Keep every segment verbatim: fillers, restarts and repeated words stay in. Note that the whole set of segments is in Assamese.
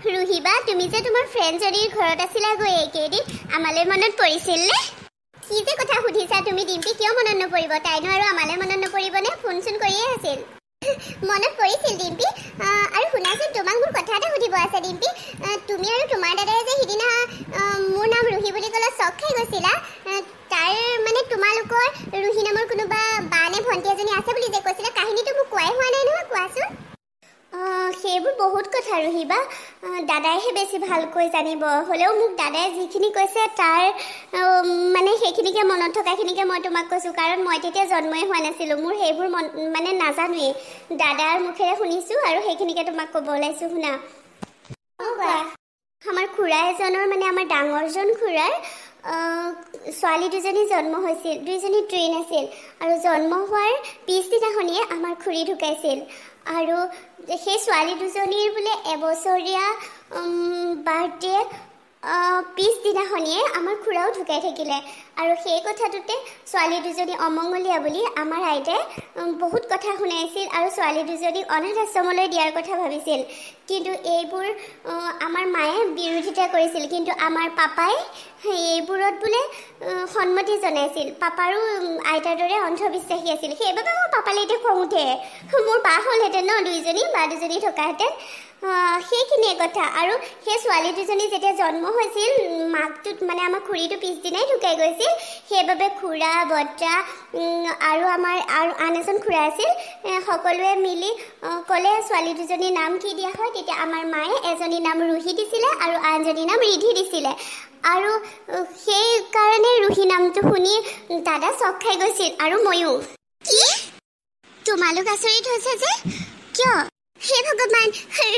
ৰুহিবা তুমি যে তোমাৰ ফ্ৰেণ্ডজনীৰ ঘৰত আছিলা গৈ এইকেইদিন আমালৈ মনত পৰিছিল নে কি যে কথা সুধিছা তুমি ডিম্পি কিয় মনত নপৰিব তাইনো আৰু আমালৈ মনত নপৰিবনে ফোন চোন কৰিয়ে আছিল মনত পৰিছিল ডিম্পি আৰু শুনাচোন তোমাক মোৰ কথা এটা সুধিব আছে ডিম্পি তুমি আৰু তোমাৰ দাদাই যে সিদিনা মোৰ নাম ৰুহি বুলি ক'লে চক খাই গৈছিলা তাৰ মানে তোমালোকৰ ৰুহি নামৰ কোনোবা বা নে ভণ্টি এজনী আছে বুলি যে কৈছিলা কাহিনীটো মোক কোৱাই হোৱা নাই নহয় কোৱাচোন সেইবোৰ বহুত কথা ৰুহিবা দাদাইহে বেছি ভালকৈ জানিব হ'লেও মোক দাদাই যিখিনি কৈছে তাৰ মানে সেইখিনিকে মনত থকাখিনিকে মই তোমাক কৈছোঁ কাৰণ মই তেতিয়া জন্মই হোৱা নাছিলোঁ মোৰ সেইবোৰ মানে নাজানোৱেই দাদাৰ মুখেৰে শুনিছোঁ আৰু সেইখিনিকে তোমাক ক'ব ওলাইছোঁ শুনা আমাৰ খুৰা এজনৰ মানে আমাৰ ডাঙৰজন খুৰাৰ ছোৱালী দুজনী জন্ম হৈছিল দুইজনী ট্ৰেইন আছিল আৰু জন্ম হোৱাৰ পিছদিনাখনিয়ে আমাৰ খুৰী ঢুকাইছিল আৰু সেই ছোৱালী দুজনীৰ বোলে এবছৰীয়া বাৰ্থডে পিছদিনাখনিয়ে আমাৰ খুৰাও ঢুকাই থাকিলে আৰু সেই কথাটোতে ছোৱালী দুজনী অমংগলীয়া বুলি আমাৰ আইতাই বহুত কথা শুনাইছিল আৰু ছোৱালী দুজনীক অনাথ আশ্ৰমলৈ দিয়াৰ কথা ভাবিছিল কিন্তু এইবোৰ আমাৰ মায়ে বিৰোধিতা কৰিছিল কিন্তু আমাৰ পাপাই এইবোৰত বোলে সন্মতি জনাইছিল পাপাৰো আইতাৰ দৰে অন্ধবিশ্বাসী আছিল সেইবাবে মোৰ পাপালৈ এতিয়া খং উঠে মোৰ বা হ'লহেঁতেন ন দুইজনী বা দুজনী থকাহেঁতেন সেইখিনিয়ে কথা আৰু সেই ছোৱালী দুজনী যেতিয়া জন্ম হৈছিল মাকটোত মানে আমাৰ খুৰীটো পিছদিনাই ঢুকাই গৈছিল সেইবাবে খুৰা বৰ্তা আৰু আমাৰ আৰু আন এজন খুৰা আছিল সকলোৱে মিলি ক'লে ছোৱালী দুজনীৰ নাম কি দিয়া হয় তেতিয়া আমাৰ মায়ে এজনীৰ নাম ৰুহি দিছিলে আৰু আনজনীৰ নাম ৰিধি দিছিলে আৰু সেইকাৰণে ৰুহি নামটো শুনি দাদা চক খাই গৈছিল আৰু ময়ো কি তোমালোক আচৰিত হৈছে যে কিয় হে ভগৱান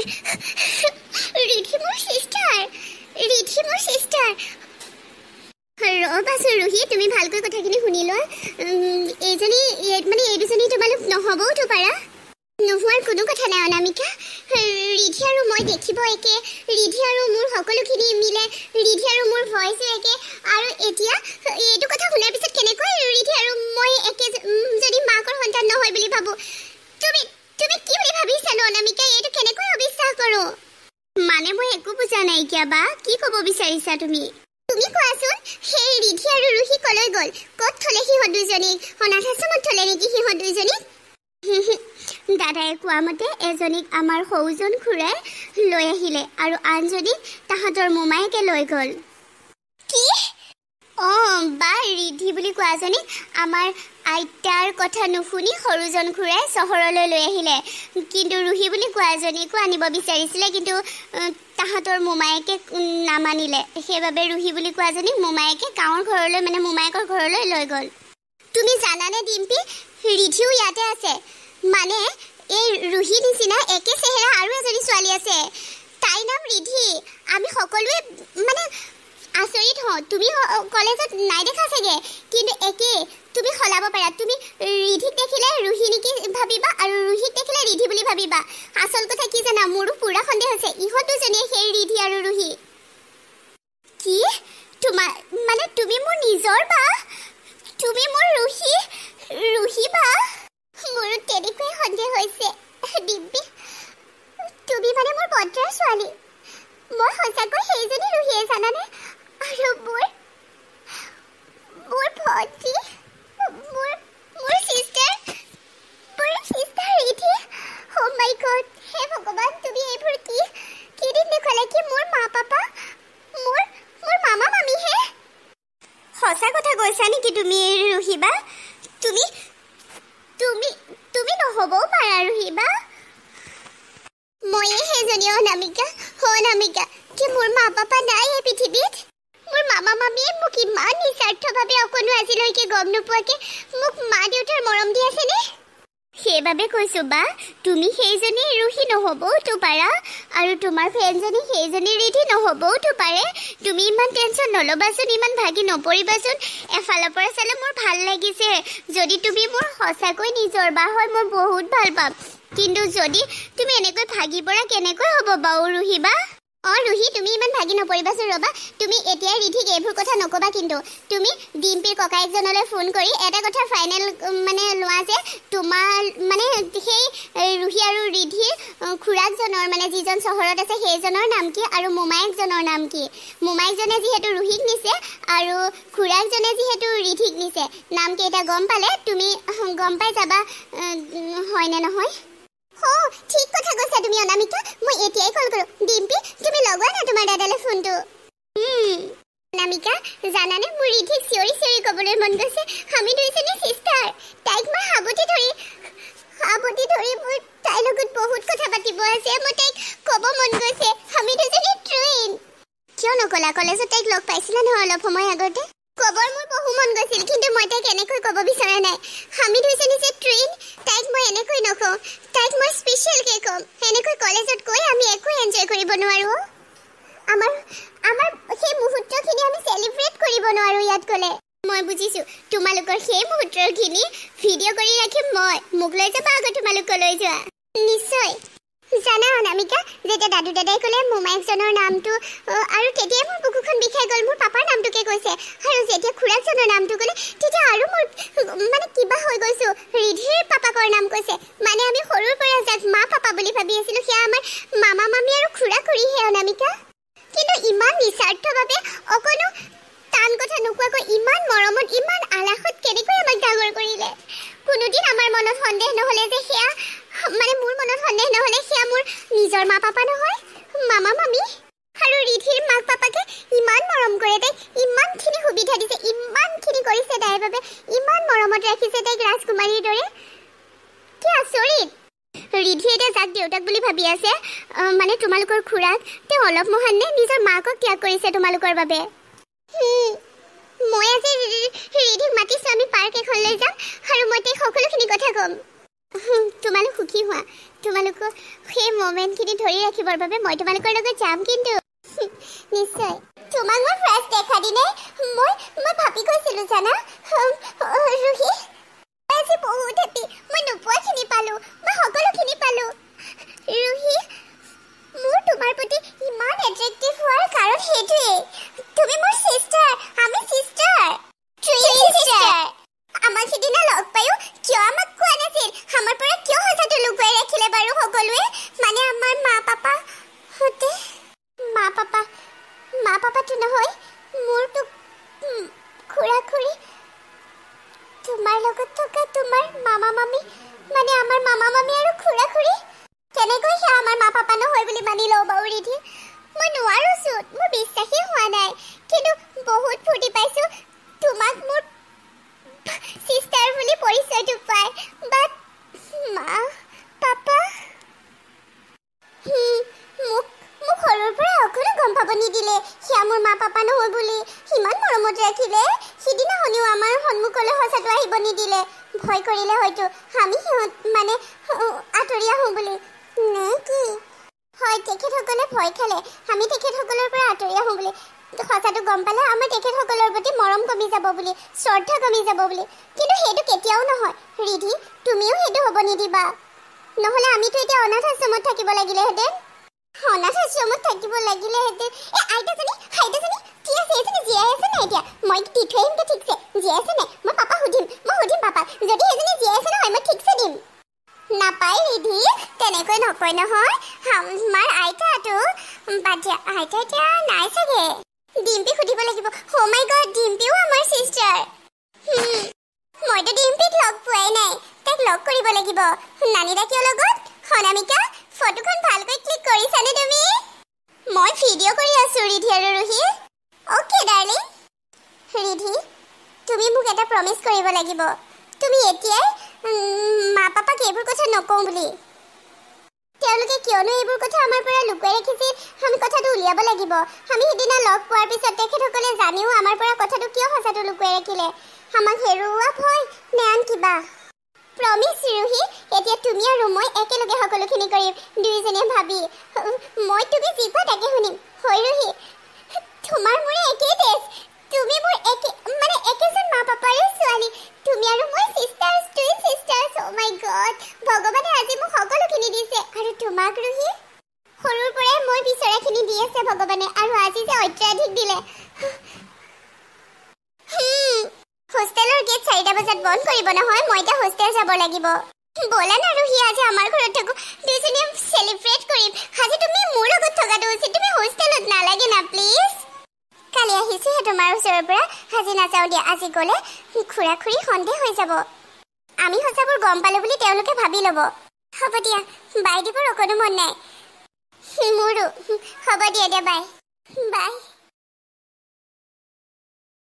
ৰিধি মোৰ চিষ্টাৰ ৰিধি মোৰ চিষ্টাৰ ৰ'বাচোন ৰুহি তুমি ভালকৈ কথাখিনি শুনি লোৱা এইজনী মানে এই দুজনী তোমালোক নহ'বওতো পাৰা নোহোৱাৰ কোনো কথা নাই অনামিকা ৰিধি আৰু মই দেখিব একে ৰিধি আৰু মোৰ সকলোখিনি মিলে ৰিধি আৰু মোৰ ভইচো একে আৰু এতিয়া এইটো কথা শুনাৰ পিছত কেনেকৈ ৰিধি আৰু মই একে যদি মাকৰ সন্তান নহয় বুলি ভাবোঁ তুমি তুমি কি বুলি ভাবিছানো অনামিকা এইটো কেনেকৈ অবিশ্বাস কৰোঁ মানে মই একো বুজা নাইকিয়া বা কি ক'ব বিচাৰিছা তুমি তুমি কোৱাচোন সেই ৰিধি আৰু ৰুহি কলৈ গ'ল ক'ত থলে সিহঁত দুজনীক অনাথ আশ্ৰমত থলে নেকি সিহঁত দুজনীক দাদাই কোৱা মতে এজনীক আমাৰ সৌজন খুৰাই লৈ আহিলে আৰু আনজনীক তাহাঁতৰ মোমায়েকে লৈ গ'ল কি অঁ বা ৰিধি বুলি কোৱাজনীক আমাৰ আইতাৰ কথা নুশুনি সৰুজন খুৰাই চহৰলৈ লৈ আহিলে কিন্তু ৰুহি বুলি কোৱাজনীকো আনিব বিচাৰিছিলে কিন্তু তাহাঁতৰ মোমায়েকে নামানিলে সেইবাবে ৰুহি বুলি কোৱাজনীক মোমায়েকে গাঁৱৰ ঘৰলৈ মানে মোমায়েকৰ ঘৰলৈ লৈ গ'ল তুমি জানানে ডিম্পি ৰিধিও ইয়াতে আছে মানে এই ৰুহি নিচিনা একে চেহেৰা আৰু এজনী ছোৱালী আছে তাইৰ নাম ৰিধি আমি সকলোৱে মানে আচৰিত হওঁ তুমি কলেজত নাই দেখা চাগে কিন্তু একে তুমি সলাব পাৰা তুমি ৰিধিক দেখিলে ৰুহি নেকি ভাবিবা আৰু ৰুহিক দেখিলে ৰিধি বুলি ভাবিবা আচল কথা কি জানা মোৰো পুৰা সন্দেহ আছে ইহঁত দুজনীয়ে সেই ৰিধি আৰু ৰুহি কি তোমাৰ মানে তুমি মোৰ নিজৰ বা তুমি মোৰ ৰুহি ৰুহি বা মোৰো তেনেকৈ সন্দেহ হৈছে ডিম্পি তুমি মানে মোৰ বদ্ৰাৰ ছোৱালী মই সঁচাকৈ সেইজনী ৰুহিয়ে জানানে আৰু মোৰ মোৰ ভণ্টি মোৰ মোৰ চিষ্টাৰ মোৰ sister Ridhi O' my god হে ভগৱান তুমি এইবোৰ কি কি দিন দেখুৱালে কি মোৰ মা পাপা মোৰ মোৰ মামা মামীহে সঁচা কথা কৈছা নেকি তুমি ৰুহিবা তুমি তুমি তুমি নহ'বও পাৰা ৰুহিবা ময়ে সেইজনী অনামিকা অনামিকা কি মোৰ মা পাপা নাই এই পৃথিৱীত মোৰ মামা মামীয়ে মোক ইমান নিস্বাৰ্থভাৱে অকণো আজিলৈকে গম নোপোৱাকৈ মোক মা দেউতাৰ মৰম দি আছেনে সেইবাবে কৈছোঁ বা তুমি সেইজনী ৰুহি নহ'বওতো পাৰা আৰু তোমাৰ ফ্ৰেণ্ডজনী সেইজনী ৰিধি নহ'বওতো পাৰে তুমি ইমান টেনশ্যন নল'বাচোন ইমান ভাগি নপৰিবাচোন এফালৰ পৰা চালে মোৰ ভাল লাগিছে যদি তুমি মোৰ সঁচাকৈ নিজৰ বা হয় মই বহুত ভাল পাম কিন্তু যদি তুমি এনেকৈ ভাগি পৰা কেনেকৈ হ'ব বাৰু ৰুহিবা অ ৰুহি তুমি ইমান ভাগি নপৰিবাচোন ৰবা তুমি এতিয়া ৰিধিক এইবোৰ কথা নকবা কিন্তু তুমি ডিম্পিৰ ককাইকজনলৈ ফোন কৰি এটা কথা ফাইনেল মানে লোৱা যে তোমাৰ মানে সেই ৰুহি আৰু ৰিধিৰ খুৰাকজনৰ মানে যিজন চহৰত আছে সেইজনৰ নাম কি আৰু মোমায়েকজনৰ নাম কি মোমায়েকজনে যিহেতু ৰুহিক নিছে আৰু খুৰাকজনে যিহেতু ৰিধিক নিছে নাম কেইটা গম পালে তুমি গম পাই যাবা হয় নে নহয় हो ठीक कथा কৈছা তুমি অনামিকা মই এতিয়াই কল কৰো ডিম্পি তুমি লগোৱা না তোমাৰ দাদালে ফোনটো হুম অনামিকা জানানে মোৰ ৰিধিক চিঞৰি চিঞৰি কবলৈ মন গৈছে আমি দুইজনী সিস্টাৰ তাইক মই হাবুতি ধৰি হাবুতি ধৰি মোৰ তাইৰ লগত বহুত কথা পাতিব আছে মই তাইক ক'ব মন গৈছে আমি দুইজনী ট্ৰেইন কিয় নকলা কলেজত তাইক লগ পাইছিলা নহয় অলপ সময় আগতে কবৰ মোৰ বহু মন গৈছিল কিন্তু মই তাইক এনেকৈ ক'ব বিচৰা নাই আমি দুইজনী যে ট্ৰেইন তাইক মই এনেকৈ নকওঁ তাইক মই স্পেচিয়েলকে ক'ম এনেকৈ কলেজত গৈ আমি একো এনজয় কৰিব নোৱাৰো আমাৰ আমাৰ সেই মুহূৰ্তখিনি আমি চেলিব্ৰেট কৰিব নোৱাৰো ইয়াত গ'লে মই বুজিছো তোমালোকৰ সেই মুহূৰ্তখিনি ভিডিঅ' কৰি ৰাখিম মই মোক লৈ যাবা আগত তোমালোকলৈ যোৱা নিশ্চয় জানা অনামিকা যেতিয়া দাদু দাদাই ক'লে মোমায়েকজনৰ নামটো আৰু তেতিয়া মোৰ বুকুখন বিষাই গ'ল মোৰ পাপাৰ নামটোকে কৈছে আৰু যেতিয়া খুৰাকজনৰ নামটো ক'লে তেতিয়া আৰু মোৰ মানে কিবা হৈ গৈছো ৰিধিৰ পাপাকৰ নাম কৈছে মানে আমি সৰুৰ পৰা যাক মা পাপা বুলি ভাবি আছিলো সেয়া আমাৰ মামা মামী আৰু খুৰা খুৰীহে অনামিকা কিন্তু ইমান নিস্বাৰ্থভাৱে অকণো টান কথা নোকোৱাকৈ ইমান মৰমত ইমান আলাসত কেনেকৈ আমাক ডাঙৰ কৰিলে কোনোদিন আমাৰ মনত সন্দেহ নহ'লে যে সেয়া মানে মোৰ মনত সন্দেহ নহ'লে সেয়া মোৰ নিজৰ মা পাপা নহয় মামা মামী আৰু ৰিধিৰ মাক পাপাকে ইমান মৰম কৰে তাইক ইমানখিনি সুবিধা দিছে ইমানখিনি কৰিছে তাইৰ বাবে ইমান মৰমত ৰাখিছে তাইক ৰাজকুমাৰীৰ দৰে কি আচৰিত ৰিধিয়ে এতিয়া যাক দেউতাক বুলি ভাবি আছে মানে তোমালোকৰ খুৰাক তেওঁ অলপ মহানে নিজৰ মাকক ত্যাগ কৰিছে তোমালোকৰ বাবে মই আজি ৰিধিক মাতিছোঁ আমি পাৰ্ক এখনলৈ যাম আৰু মই তাইক সকলোখিনি কথা ক'ম তোমালোক সুখী হোৱা তোমালোকৰ সেই মমেণ্টখিনি ধৰি ৰাখিবৰ বাবে মই তোমালোকৰ লগত যাম কিন্তু নিশ্চয় তোমাক মই ফাৰ্ষ্ট দেখা দিনে মই মই ভাবি গৈছিলোঁ জানা ৰুহি আজি বহুত হেপি মই নোপোৱাখিনি পালোঁ মই সকলোখিনি পালোঁ ৰুহি মোৰ তোমাৰ প্ৰতি ইমান এট্ৰেক্টিভ হোৱাৰ কাৰণ সেইটোৱেই তুমি মোৰ চিষ্টাৰ আমি চিষ্টাৰ টুইন চিষ্টাৰ আমাক সিদিনা লগ পায়ো কিয় আমাক কোৱা নাছিল আমাৰ পৰা কিয় সঁচাটো লুকুৱাই ৰাখিলে বাৰু সকলোৱে মানে আমাৰ মা পাপা হতে মা পাপা মা পাপাটো নহয় মোৰতো খুৰা খুৰী তোমাৰ লগত থকা তোমাৰ মামা মামী মানে আমাৰ মামা মামী আৰু খুৰা খুৰী কেনেকৈ সেয়া আমাৰ মা পাপা নহয় বুলি মানি লওঁ বাৰু ৰিধি মই নোৱাৰোচোন মোৰ বিশ্বাসেই হোৱা নাই কিন্তু বহুত ফূৰ্তি পাইছোঁ তোমাক মোৰ চিষ্টাৰ বুলি পৰিচয়টো পাই বাট মা পাপা মোক মোক সৰুৰ পৰা অকণো গম পাব নিদিলে সেয়া মোৰ মা পাপা নহয় বুলি সিমান মৰমত ৰাখিলে সিদিনাখনিও আমাৰ সন্মুখলৈ সঁচাটো আহিব নিদিলে ভয় কৰিলে হয়তো আমি সিহঁত মানে আঁতৰি আহোঁ বুলি নে কি হয় তেখেতসকলে ভয় খালে আমি তেখেতসকলৰ পৰা আঁতৰি আহোঁ বুলি সঁচাটো গম পালে আমাৰ তেখেতসকলৰ প্ৰতি মৰম কমি যাব বুলি শ্ৰদ্ধা কমি যাব বুলি কিন্তু সেইটো কেতিয়াও নহয় ৰিধি তুমিও সেইটো হ'ব নিদিবা নহ'লে আমিতো এতিয়া অনাথ আশ্ৰমত থাকিব লাগিলেহেঁতেন অনাথ আশ্ৰমত থাকিব লাগিলেহেঁতেন এই আইতাজনী আইতাজনী কি আছে এজনী জীয়াই আছে নাই এতিয়া মই দি থৈ আহিমগৈ ঠিকছে জীয়াই আছে নাই মই পাপা সুধিম মই সুধিম পাপাক যদি এজনী জীয়াই আছে নহয় মই ঠিকছে দিম নাপায় ৰিধি তেনেকৈ নকয় নহয় আমাৰ আইতাটো বাদ আইতা এতিয়া নাই চাগে ডিম্পি সুধিব লাগিব ও মাই গড ডিম্পিও আমাৰ চিষ্টাৰ মইতো ডিম্পিক লগ পোৱাই নাই তাইক লগ কৰিব লাগিব নানিদা কিয় লগত অনামিকা ফটোখন ভালকৈ ক্লিক কৰিছানে তুমি মই ভিডিঅ' কৰি আছোঁ ৰিধি আৰু ৰুহি অ'কে ডাৰ্লিং ৰিধি তুমি মোক এটা প্ৰমিছ কৰিব লাগিব তুমি এতিয়াই মা পাপাক এইবোৰ কথা নকওঁ বুলি তেওঁলোকে কিয়নো এইবোৰ কথা আমাৰ পৰা লুকুৱাই ৰাখিছিল আমি কথাটো উলিয়াব লাগিব আমি সিদিনা লগ পোৱাৰ পিছত তেখেতসকলে জানিও আমাৰ পৰা কথাটো কিয় সঁচাটো লুকুৱাই ৰাখিলে আমাক হেৰুওৱা ভয় নে আন কিবা প্ৰমিছ ৰুহি এতিয়া তুমি আৰু মই একেলগে সকলোখিনি কৰিম দুয়োজনীয়ে ভাবি মই তুমি যি কোৱা তাকে শুনিম হয় ৰুহি তোমাৰ মোৰ একেই দেশ তুমি মোৰ একে মানে একেজন মা পাপাৰে ছোৱালী তুমি আৰু মই sisters twin sisters oh' my god ভগৱানে আজি মোক সকলোখিনি দিছে আৰু তোমাক ৰুহি সৰুৰ পৰাই মই বিচৰাখিনি দি আছে আছে ভগৱানে আৰু আজি যে অত্যাধিক দিলে হোষ্টেলৰ গেট চাৰিটা বজাত বন্ধ কৰিব নহয় মই এতিয়া হোষ্টেল যাব লাগিব বলা না ৰুহি আজি আমাৰ ঘৰত থাকো দুজনীয়ে চেলিব্ৰেট কৰিম আজি তুমি মোৰ লগত থকাটো উচিত তুমি হোষ্টেলত নালাগে না প্লিজ কালি আহিছোহে তোমাৰ ওচৰৰ পৰা আজি নাযাওঁ দিয়া আজি গ'লে খুৰা খুৰী সন্দেহ হৈ যাব আমি সঁচাবোৰ গম পালো বুলি তেওঁলোকে ভাবি ল'ব হ'ব দিয়া বাই দিবৰ অকণো মন নাই মোৰো হ'ব দিয়া দিয়া বাই বাই